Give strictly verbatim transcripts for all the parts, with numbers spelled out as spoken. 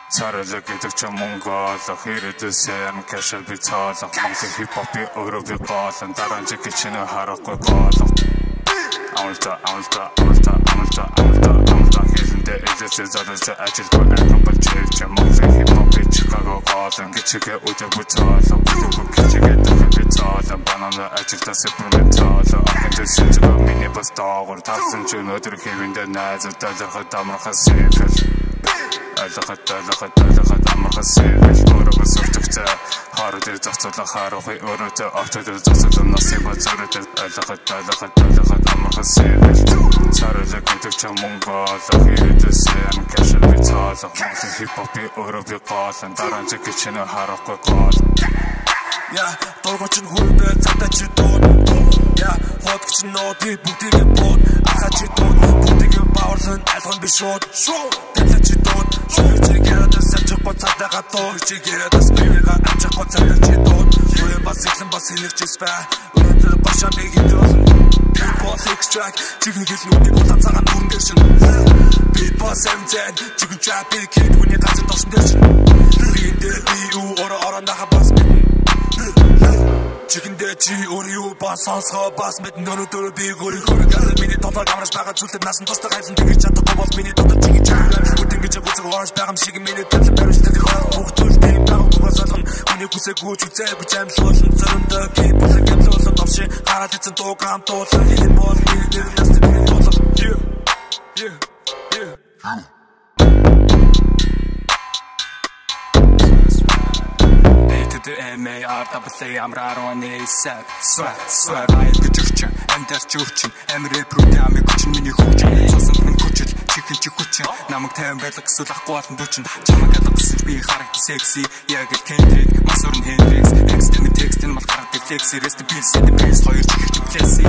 Царайлаг гэдэг ч Монгол хэрэдэсэн кашал би цаалах Монголын хипхопын өөрөө би гоолон дараа нь кичнэ харахгүй гоолон Амлта амлта амлта амлта амлта амлта хэлэндээ элэсээ задалж ажилгүй ахын болчих Монголын хипхопын Чикаго гоолон кичгээ үдэ буцаалаа бүдүү кичгээ дэх цаалаа банана ажилтаа сепроментаалаа ахын дэсээ миний бас таагур тавсан ч өнөөдөр хэвэндээ найзуудаа дахад амархаа сэфэл Алахат алахат алахат амархаа сэфэл өөрөө сурчгцаа хараад зогцолоо харахыг өөрөөдөө автодор зогцолоо насыг бацараад алахат алахат алахат амархаа сэфэл царайлаг гэдэг ч Монгол хэрэдэсэн кашал би цаалах Монголын хипхопын өөрөө би гоолон дараа нь кичнэ харахгүй гоол Я долгоч нь хүрбэ цатаа чи дууд Я хотч ноди бүгдийг бод ахаа чи дууд бүгдийг баарлан алхан би шууд шууд тэлээ чи дууд шууд гэрэл сачх боцатаа гатоо чи гэрэл спига ачх боцатаа чи дууд юу бас ихлэн бас хэлчихс бай өнөөдөр башаа би гидэл Beatbox extract чигээр нүний болон цагаан дүрэн дээр шин Beatbox эмзэн чигээр trap kid хүний газар тосн дээр шин би дээр би юу ора ора нахаа бас Чигэндээ чи өөрөө бас сонсгоо бас мэдэн өнөөдөр би гөрийг хөргөл миний дотор гамраж байгаа зүйлээр насан тустай хайлан тэгж чадахгүй бол миний дотор чигээ чигээр бүтэн гэж буцаг орж байгаа юм шиг миний төлөв барьж тэр бүх зүйлтэй байгаа угаас болгон миний хүсэг гүйж үзээгүй жамлуулсан зөрөндөө би бүхэн гэмлүүлэн товши гараад ицэн дуу гам дуулан энэ бол миний нэр наст би дуулах yeah yeah yeah The M A R W A амраар оны сад свар свар ай гэж амдаар чөвчин амрэ програм хүчин миний хүчин цусан минь хүчил чихэн чи хүчин намайг тайван байлга эсвэл ахгүй болон бүчин чамайг алга гэсэн би харагд секси яг л Kendrick масурн Hendrix экстремит текст нь мал гардаг флекси rest in peace the peace хоёр чихч плеси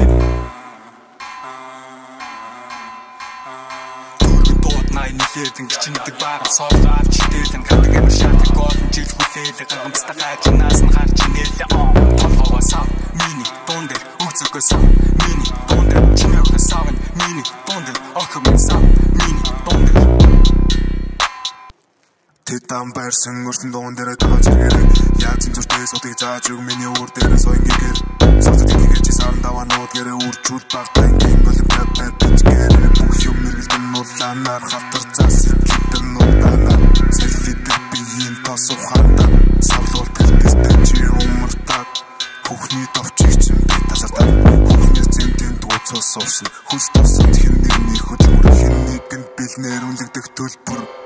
Най нэлээдэн гिचнэдэг баар соолоо авч дээлэн гадаг амир шатыг голон жил хүлээлэг гамцтай гайч наас нь гарч нээлээ он толгоос сав миний дуун дээр үцэгөөс миний дуун дээр чинээс сав миний дуун дээр охин сав миний дуун дээр Тэдэн барьсан өрсөн дуун дээр тааж ирээ яаж зуртэй сотыг зааж өг миний өөр дээр соён гэр соцод ингэж сам даваа нууд гэрээ үрчүүл багтаа гингөл бэбэ бичгээр бүх юм нэргэлдэн нууланаар хатар цаас хитэн нууланаар селфитэй биеийн тосов ханда савлуул тэртэстэй чи умартаа бүхний товчиг чин би тасартаа бүхний зэмтэн дууцоо суурсан хүс тосод хин нэгний хөдөлмөр хин нэгэнд бэлнээр үлдэх төлбөр